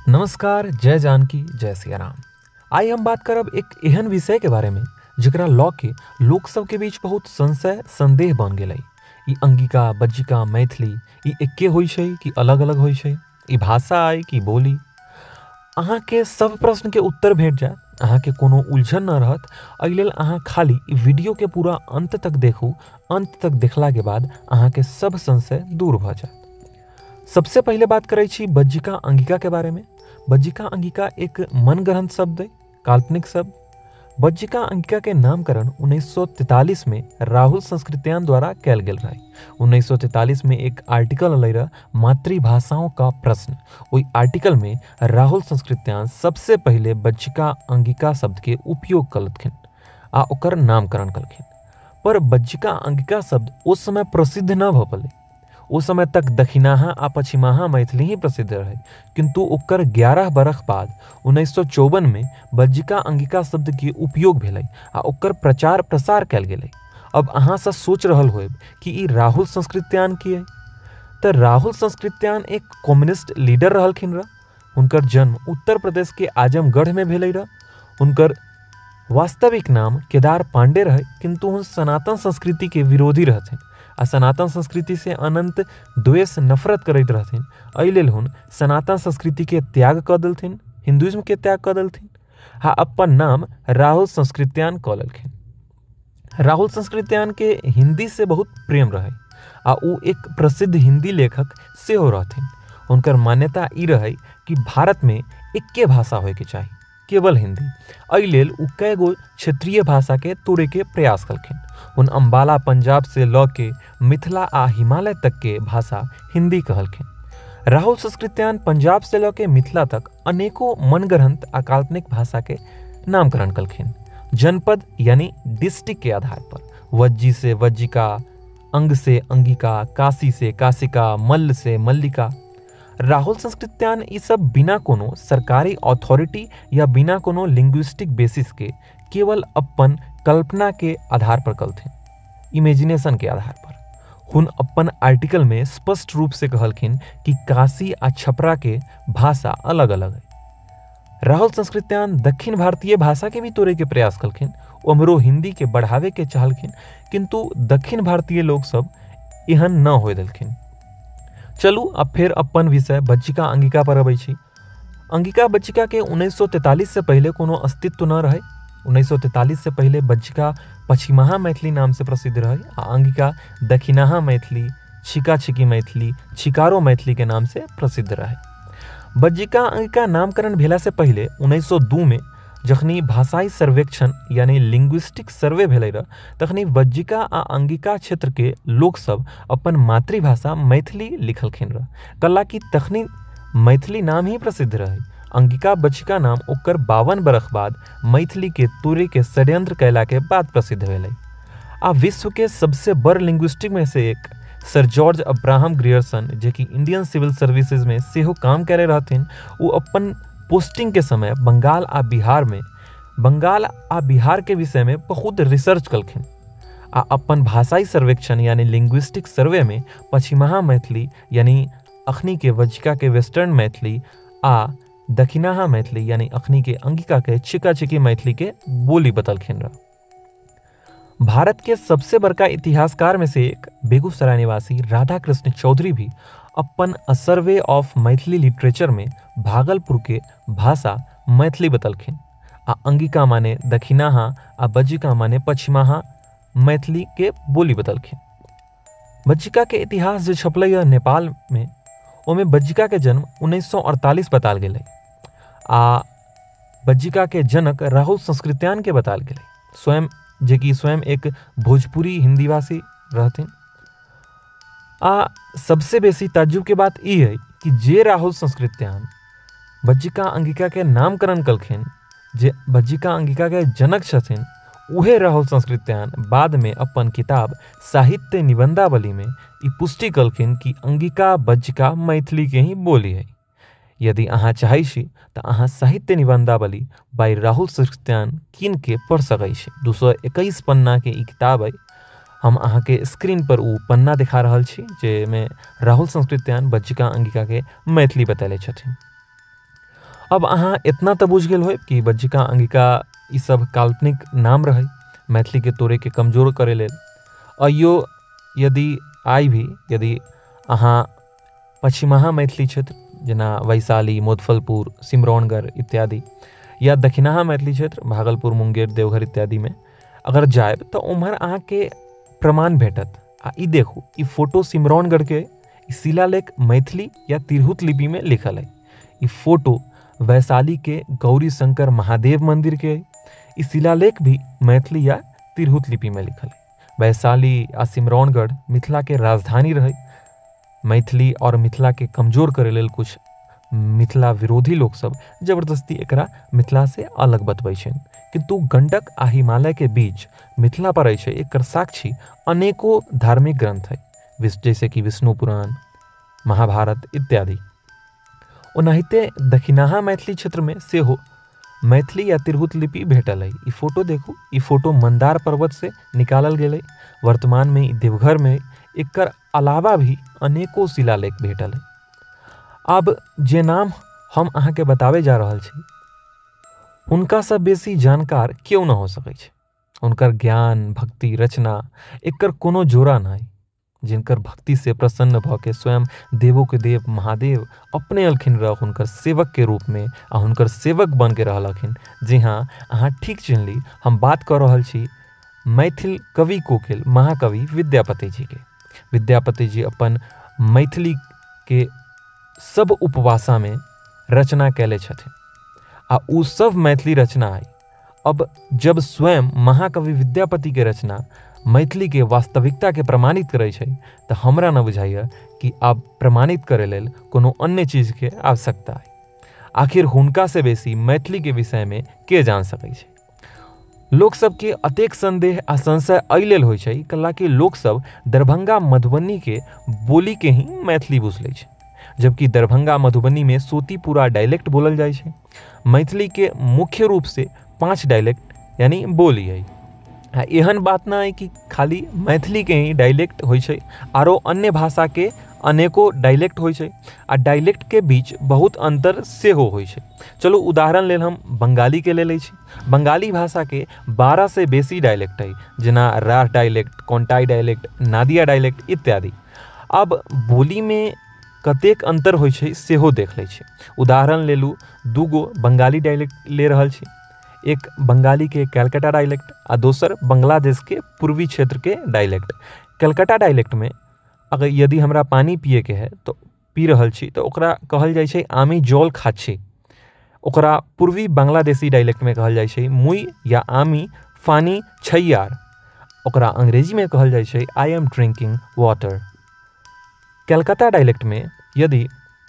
नमस्कार, जय जानकी, जय सिया राम। आई हम बात करब एक एहन विषय के बारे में जकरा लॉ के लोक सब के बीच बहुत संशय संदेह बन गेलै। ई अंगिका, बज्जिका, मैथिली ई एके होइ छै कि अलग अलग होइ छै? ई भाषा अइ कि बोली? अहाँ के सब प्रश्न के उत्तर भेट जायत, अहाँ के कोनो उलझन न रहत। एहि लेल अहाँ खाली ई वीडियो के पूरा अंत तक देखू। अंत तक देखला के बाद अहाँ के सब संशय दूर भ जायत। सबसे पहले बात करै छी बज्जिका अंगिका के बारे में। बज्जिका अंगिका एक मनगढ़ंत शब्द है, काल्पनिक शब्द। बज्जिका अंगिका के नामकरण 1943 में राहुल संस्कृत्यायन द्वारा कैल गेल रहे। 1943 में एक आर्टिकल अलै रह, मातृभाषाओं का प्रश्न। ओई आर्टिकल में राहुल संस्कृत्यायन सबसे पहले बज्जिका अंगिका शब्द के उपयोग कलखिन आ ओकर नामकरण कलखिन। पर बज्जिका अंगिका शब्द उस समय प्रसिद्ध न भ पलै। उस समय तक दक्षिणाहा आ पश्चिमाहा मैथिली ही प्रसिद्ध रहे, किंतु ओकर 11 बरख बाद 1954 में बज्जिका अंगिका शब्द के उपयोग भेलै आ ओकर प्रचार प्रसार कैल गेलै। अब अहाँ से सोच रहल होब कि ई राहुल संस्कृत्यायन की है? तो राहुल संस्कृत्यायन एक कम्युनिस्ट लीडर रहलखिन रह। हुनकर जन्म उत्तर प्रदेश के आजमगढ़ में भेलै रह। हुनकर वास्तविक नाम केदार पांडे रहे, किंतु हुन सनातन संस्कृति के विरोधी रहथिन आ सनातन संस्कृति से अनंत द्वेष नफरत करैत रहथिन। एहि लेल हुन सनातन संस्कृति के त्याग क देलथिन, हिंदुइज्म के त्याग क देलथिन आ अपन नाम राहुल संस्कृत्यायन क लेलखिन। राहुल संस्कृत्यायन के हिंदी से बहुत प्रेम रहे आ उ एक प्रसिद्ध हिंदी लेखक सेहो रहथिन। हुनकर मान्यता ई रहे कि भारत में एके भाषा होय के चाही, केवल हिंदी। एहि लेल उ कएगो क्षेत्रीय भाषा के तोड़े के प्रयास कलखिन। उन अम्बाला पंजाब से लऽ के मिथिला आ हिमालय तक के भाषा हिंदी कहलखिन। राहुल संस्कृत्यायन पंजाब से लऽ के मिथिला तक अनेकों मनगढ़ंत आ काल्पनिक भाषा के नामकरण कलखिन, जनपद यानी डिस्ट्रिक्ट के आधार पर। वज्जी से वज्जिका, अंग से अंगिका, काशी से काशिका, मल्ल से मल्लिका। राहुल संस्कृत्यायन ई सब बिना कोनो सरकारी अथॉरिटी या बिना कोनो लिंग्विस्टिक बेसिस के केवल अपन कल्पना के आधार पर कलथिन, इमेजिनेशन के आधार पर। हुन अपन आर्टिकल में स्पष्ट रूप से कहलखिन कि काशी आ छपरा के भाषा अलग अलग है। राहुल संस्कृत्यायन दक्षिण भारतीय भाषा के भी तोड़े के प्रयास कलखिन। उमरो हिंदी के बढ़ावे के चाहलखिन, किंतु दक्षिण भारतीय लोग सब एहन न होय देलखिन। चलू अब फिर अपन विषय बज्जिका अंगिका पर अबै छी। अंगिका बज्जिका के 1943 से पहले कोनो अस्तित्व न रहे। 1943 से पहले बज्जिका पश्चिमाहा मैथिली नाम से प्रसिद्ध रहे आ अंगिका दक्षिणाहा मैथिली, छिका छिकी मैथिली, छिकारो मैथिली के नाम से प्रसिद्ध रहे। बज्जिका अंगिका नामकरण भेला से पहले 1902 में जखनी भाषाई सर्वेक्षण यानी लिंग्विस्टिक सर्वे भेलै रह, तखनी बज्जिका आ अंगिका क्षेत्र के लोग सब अपन मातृभाषा मैथिली लिखलखिन रह, कला कि तखनी मैथिली नाम ही प्रसिद्ध रहे। अंगिका बज्जिका नाम ओकर 52 बरख बाद मैथिली के तोड़े के षड्यंत्र कैला के बाद प्रसिद्ध भेलै। आ विश्व के सबसे बड़ लिंग्विस्टिक में से एक सर जॉर्ज अब्राहम ग्रियर्सन, जे कि इंडियन सिविल सर्विसेज में सेहो काम करे रहथिन, वो अपन पोस्टिंग के समय बंगाल आ बिहार के विषय में बहुत रिसर्च कलखिन आ अपन भाषाई सर्वेक्षण यानी लिंग्विस्टिक सर्वे में पश्चिमाहा मैथिली यानी अखनी के बज्जिका के वेस्टर्न मैथिली आ दक्षिणाहा मैथिली यानी अखनी के अंगिका के छिका छिकी मैथिली के बोली बतलखिन रह। भारत के सबसे बड़का इतिहासकार में से एक बेगूसराय निवासी राधा कृष्ण चौधरी भी अपन a survey of Maithili literature में भागलपुर के भाषा मैथिली बतलखिन आ अंगिका माने दक्षिणाहा आ बज्जिका माने पश्चिमाहा मैथिली के बोली बतलखिन। बज्जिका के इतिहास जो छपलै है नेपाल में, ओमे बज्जिका के जन्म 1948 बताल गेलै आ बज्जिका के जनक राहुल संस्कृत्यायन के बताल गेलै, स्वयं एक भोजपुरी हिंदीवासी रहथिन। आ सबसे बेसी ताज्जुब के बात ई है कि जे राहुल संस्कृत्यायन बज्जिका अंगिका के नामकरण कलखिन, जे बज्जिका अंगिका के जनक छथिन, उहे राहुल संस्कृत्यायन बाद में अपन किताब साहित्य निबंधावली में ई पुष्टि कलखिन कि अंगिका बज्जिका मैथिली के ही बोली है। यदि अहाँ चाहै छी तऽ अहाँ साहित्य निबंधावली बाय राहुल संस्कृत्यायन कीन के पढ़ सकै छी। 221 पन्ना के ई किताब है। हम अहाँ के स्क्रीन पर उ पन्ना दिखा रहल छी, जे में राहुल संस्कृत्यायन बज्जिका अंगिका के मैथिली बतैले छथिन। अब अहाँ इतना तो बुझ गेल हो कि बज्जिका अंगिका ई सब काल्पनिक नाम रहे मैथिली के तोड़े के कमजोर करे लेल। अयो यदि अहाँ पश्चिमहा मैथिली क्षेत्र जेना वैशाली, मुजफ्फरपुर, सिमरौनगढ़ इत्यादि या दक्षिणहा मैथिली क्षेत्र भागलपुर, मुंगेर, देवघर इत्यादि में अगर जाए तो उम्हर अहाँ के प्रमाण भेटत। आ ई देखू, ई फोटो सिमरौनगढ़ के शिलालेख मैथिली या तिरहुत लिपि में लिखल है। ई फोटो वैशाली के गौरी शंकर महादेव मंदिर के ई शिलालेख भी मैथिली या तिरहुत लिपि में लिखल है। वैशाली आ सिमरौनगढ़ मिथिला के राजधानी रहे। मैथिली और मिथिला के कमजोर करे लेल कुछ मिथिला विरोधी लोग सब जबरदस्ती एकरा मिथिला से अलग बतबै छन, किंतु गंडक आ हिमालय के बीच मिथिला पड़ै छै एकर साक्षी अनेकों धार्मिक ग्रंथ है, जैसे कि विष्णु पुराण, महाभारत इत्यादि। ओनाहिते दक्षिणहा मैथिली क्षेत्र में सेहो मैथिली या तिरहुत लिपि भेटल है। ई फोटो देखू, ई फोटो मंदार पर्वत से निकालल गेल है। वर्तमान में ई देवघर में एकर अलावा भी अनेकों शिलालेख भेटल है। अब जे नाम हम अहाँ के बतावे जा रहल छी उनका से बेसी जानकार क्यों न हो सकै छै। उनकर ज्ञान, भक्ति, रचना एकर कोनो जोड़ा नहीं। जिनकर भक्ति से प्रसन्न भ के स्वयं देवों के देव महादेव अपने अलखिन रह हुनकर सेवक के रूप में आ हुनकर सेवक बन के रहलखिन। जी हाँ, अहाँ ठीक चिन्हली, हम बात कर रहल छी मैथिल कवि कोकिल महाकवि विद्यापति जी के। विद्यापति जी अपन मैथिली के सब उपभाषा में रचना कैले छथिन आ उ सब मैथिली रचना है। अब जब स्वयं महाकवि विद्यापति के रचना मैथिली के वास्तविकता के प्रमाणित करे छै तो हमरा न बुझाइए कि अब प्रमाणित करे लेल कोनो अन्य चीज के आवश्यकता है। आखिर हुनका से बेसी मैथिली के विषय में के जान सकै छै। लोक सब के अतेक संदेह आ संशय एहि लेल होइ छै कला कि लोक सब दरभंगा मधुबनी के बोली के ही मैथिली बुझ लै छै, जबकि दरभंगा मधुबनी में सोतीपुरा डायलेक्ट बोलल जाइ छै। मैथिली के मुख्य रूप से 5 डायलेक्ट यानी बोली है। एहन बात ना है कि खाली मैथिली के ही डायलेक्ट होइ छै, आरो अन्य भाषा के अनेको डायलेक्ट होइ छै आ डायलेक्ट के बीच बहुत अंतर सेहो होइ छै। चलो उदाहरण लेल हम बंगाली के ले लै छी। बंगाली भाषा के 12 से बेसी डायलेक्ट है, जेना Rarh dialect, Contai dialect, Nadia dialect इत्यादि। अब बोली में कतेक अंतर होइ छै सेहो देख लै छी। उदाहरण लेलू, दूगो बंगाली डायलेक्ट ले रहल छी। एक बंगाली के कलकत्ता डायलेक्ट आ दोसर बांग्लादेश के पूर्वी क्षेत्र के डायलेक्ट। कलकत्ता डायलेक्ट में अगर यदि हमरा पानी पिए के है तो पी रहल छी तो ओकरा कहल जाइ छै आमी जल खाच्छी। ओकरा पूर्वी बांग्लादेशी डायलेक्ट में कहल जाइ छै मुई या आमी फानी छैयार। ओकरा अंग्रेजी में कहल जाइ छै I am drinking water. Calcutta dialect में यदि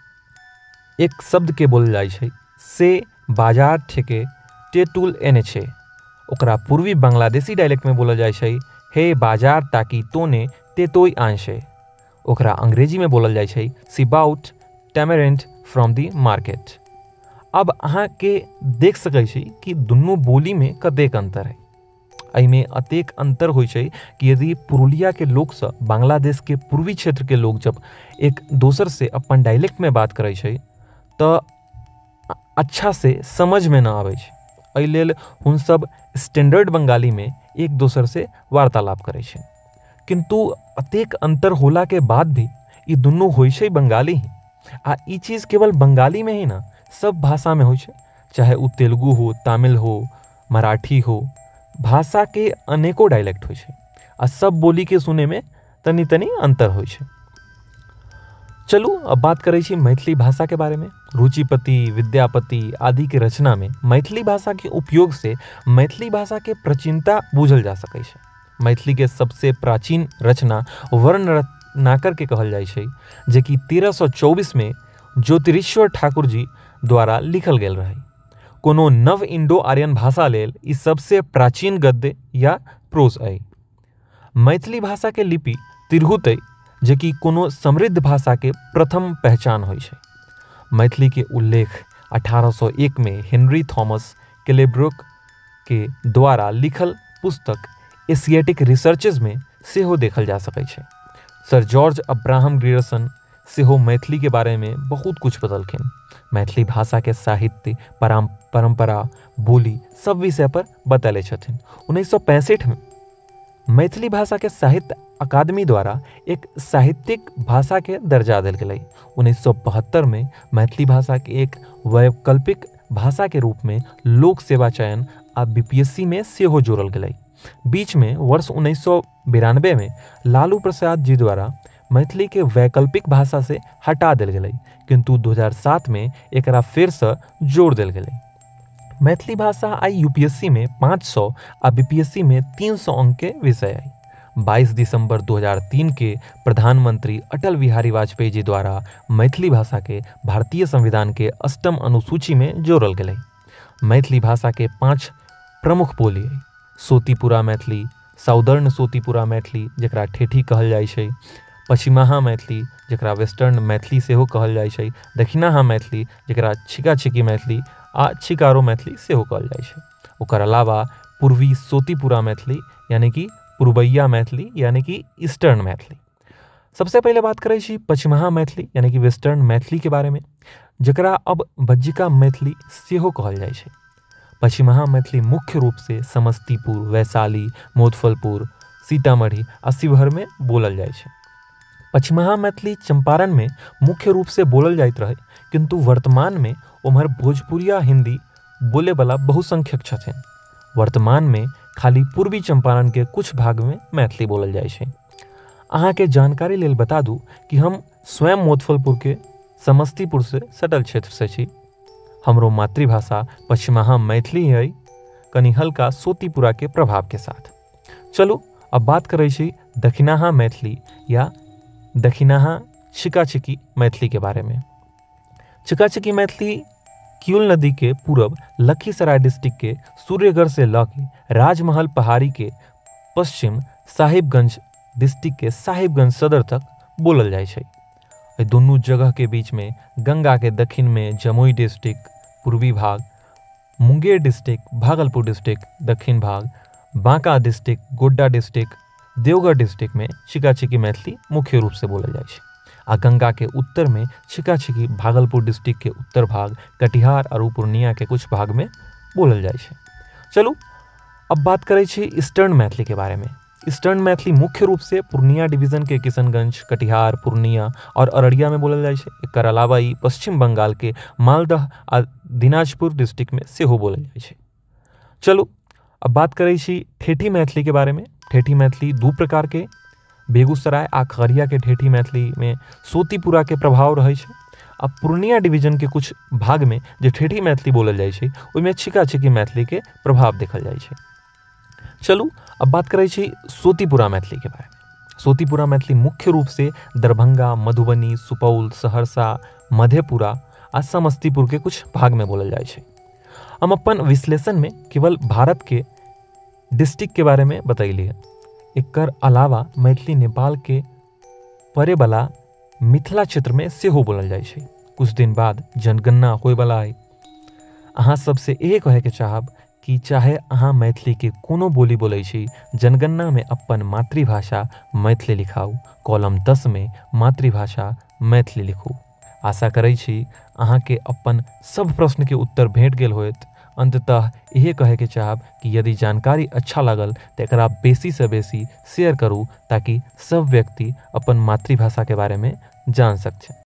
एक शब्द के बोल जाइ छै से बाजार ठेके टेटुल एने छे, ओकरा पूर्वी बांग्लादेशी डायलेक्ट में बोलल जाइ छै हे बाजार ताकि तोने तेतोई आंशे। ओकरा अंग्रेजी में बोलल जाइ छै she bought tamarind from the market. अब अहाँ के देख सकै छी कि दुनू बोली में कतेक अंतर है। एहिमे अतेक अंतर होइ छै कि यदि पुरुलिया के लोग सब बांग्लादेश के पूर्वी क्षेत्र के लोग जब एक दोसर से अपन डायलेक्ट में बात करै छै तो अच्छा से समझ में ना आबै छै। एहि लेल हुन सब स्टैंडर्ड बंगाली में एक दोसर से वार्तालाप करै छै, किंतु अतेक अंतर होला के बाद भी ई दुनू होइ छै बंगाली ही। आ ई चीज केवल बंगाली में ही ना, सब भाषा में होइ छै, चाहे उ तेलुगु हो, तमिल हो, मराठी हो। भाषा के अनेकों डायलेक्ट होइ छै आ सब बोली के सुने में तनी तनी अंतर होइ छै। चलू अब बात करै छी मैथिली भाषा के बारे में। रुचिपति, विद्यापति आदि के रचना में मैथिली भाषा के उपयोग से मैथिली भाषा के प्राचीनता बूझल जा सकै छै। मैथिली के सबसे प्राचीन रचना वर्ण रत्नाकर के कहल जाइ छै, जे कि 1324 में ज्योतिरीश्वर ठाकुर जी द्वारा लिखल गेल रहे। कोनो नव इंडो आर्यन भाषा लेल ई सबसे प्राचीन गद्य या प्रोज है। मैथिली भाषा के लिपि तिरहुत है, जे कि कोनो समृद्ध भाषा के प्रथम पहचान होइ छै। मैथिली के उल्लेख 1801 में हेनरी थॉमस केलेब्रोक के द्वारा लिखल पुस्तक एशियाटिक रिसर्चेज में सेहो देखल जा सकै छै। सर जॉर्ज अब्राहम ग्रियर्सन सेहो मैथिली के बारे में बहुत कुछ बतलखिन। मैथिली भाषा के साहित्य, परंपरा, बोली सब विषय पर बतैले छथिन। 1965 में मैथिली भाषा के साहित्य अकादमी द्वारा एक साहित्यिक भाषा के दर्जा देल गेलै। 1972 में मैथिली भाषा के एक वैकल्पिक भाषा के रूप में लोक सेवा चयन आ बीपीएससी में सेहो जोड़ल गेलै। बीच में वर्ष 1992 में लालू प्रसाद जी द्वारा मैथिली के वैकल्पिक भाषा से हटा देल गेलै, किंतु 2007 में एकरा फिर से जोड़ देल गेलै। मैथिली भाषा आई यूपीएससी में 500 आ बीपीएससी में 300 अंक के विषय आई। 22 दिसंबर 2003 के प्रधानमंत्री अटल बिहारी वाजपेयी जी द्वारा मैथिली भाषा के भारतीय संविधान के 8म अनुसूची में जोड़ल गेलै। मैथिली भाषा के 5 प्रमुख बोली है। सोतीपुरा मैथिली, साउदर्न सोतीपुरा मैथिली जकरा ठेठी कहल जाइ छै, पश्चिमाहा मैथिली जकरा वेस्टर्न मैथिली सेहो कहल जाइ छै, दक्षिणाहा मैथिली जकरा छिका छिकी मैथिली आ छिकारो मैथिली सेहो कहल जाइ छै। ओकर अलावा पूर्वी सोतीपुरा मैथिली यानी कि पूर्वैया मैथिली यानी कि ईस्टर्न मैथिली। सबसे पहले बात करै छी पश्चिमाहा मैथिली यानी कि वेस्टर्न मैथिली के बारे में, जकरा अब बज्जिका मैथिली सेहो कहल जाइ छै। पश्चिमाहा मैथिली मुख्य रूप से समस्तीपुर, वैशाली, मुजफ्फरपुर, सीतामढ़ी आ शिवहर में बोलल जाइ छै। पश्चिमाहा मैथिली चंपारण में मुख्य रूप से बोलल जाइत रहे, किंतु वर्तमान में उम्हर भोजपुरिया हिंदी बोले वाला बहुसंख्यक छथिन। वर्तमान में खाली पूर्वी चंपारण के कुछ भाग में मैथिली बोलल जाइ छै। अहाँ के जानकारी लेल बता दूं कि हम स्वयं मुजफ्फरपुर के समस्तीपुर से सटल क्षेत्र से छी। हमरो मातृभाषा पश्चिमाहा मैथिली है, कनी हल्का सोतीपुरा के प्रभाव के साथ। चलो अब बात करै छी दक्षिणाहा मैथिली या दक्षिणाहा छिकाछिकी मैथिली के बारे में। छिकाछिकी मैथिली किउल नदी के पूरब लखीसराय डिस्ट्रिक्ट के सूर्यगढ़ से लौकी राजमहल पहाड़ी के पश्चिम साहिबगंज डिस्ट्रिक्ट के साहिबगंज सदर तक बोलल जाइ छै। दोनों जगह के बीच में गंगा के दक्षिण में जमुई डिस्ट्रिक्ट पूर्वी भाग, मुंगेर डिस्ट्रिक्ट भागलपुर डिस्ट्रिक्ट दक्षिण भाग, Banka district Godda district Deoghar district में छिकाछिकी मैथिली मुख्य रूप से बोलल जाइ छै। आ गंगा के उत्तर में छिकाछिकी भागलपुर डिस्ट्रिक्ट के उत्तर भाग, कटिहार और पूर्णिया के कुछ भाग में बोलल जाइ छै। चलू अब बात करै छी ईस्टर्न मैथिली के बारे में। ईस्टर्न मैथिली मुख्य रूप से पूर्णिया डिवीजन के किशनगंज, कटिहार, पूर्णिया और अररिया में बोलल जाइ छै। एकर अलावा ई पश्चिम बंगाल के मालदह आ दिनाजपुर डिस्ट्रिक्ट में सेहो बोलल जाइ छै। चलू अब बात करै छी ठेठी मैथिली के बारे में। ठेठी मैथिली दू प्रकार के, बेगूसराय आ खगड़िया के ठेठी मैथिली में सोतीपुरा के प्रभाव रहे छै। अब पूर्णिया डिवीजन के कुछ भाग में जो ठेठी मैथिली बोलल जाइ छै ओहिमे छिकाछिकी मैथिली के प्रभाव देखल जाइ छै। चलू अब बात करै छी सोतीपुरा मैथिली के बारे में। सोतीपुरा मैथिली मुख्य रूप से दरभंगा, मधुबनी, सुपौल, सहरसा, मधेपुरा आ समस्तीपुर के कुछ भाग में बोलल जाइ छै। हम अपन विश्लेषण में केवल भारत के डिस्ट्रिक्ट के बारे में बतैली है। एकर अलावा मैथिली नेपाल के परे वाला मिथिला क्षेत्र में सेहो बोलल जाइ छै। कुछ दिन बाद जनगणना होय वाला है। अहाँ सबसे यही कहे के चाहब कि चाहे अहाँ मैथिली के कोनो बोली बोलै छी, जनगणना में अपन मातृभाषा मैथिली लिखाऊ, कॉलम 10 में मातृभाषा मैथिली लिखू। आशा करै छी अहाँ के अपन सब प्रश्न के उत्तर भेट गेल होयत। अंततः यही कहे के चाहब कि यदि जानकारी अच्छा लगल तो एकरा बेसी से बेसी शेयर करू, ताकि सब व्यक्ति अपन मातृभाषा के बारे में जान सकते।